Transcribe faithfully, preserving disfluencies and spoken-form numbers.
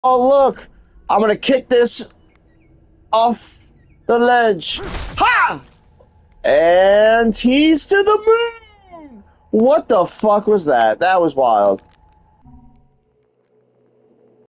Oh, look! I'm gonna kick this off the ledge. Ha! And he's to the moon! What the fuck was that? That was wild.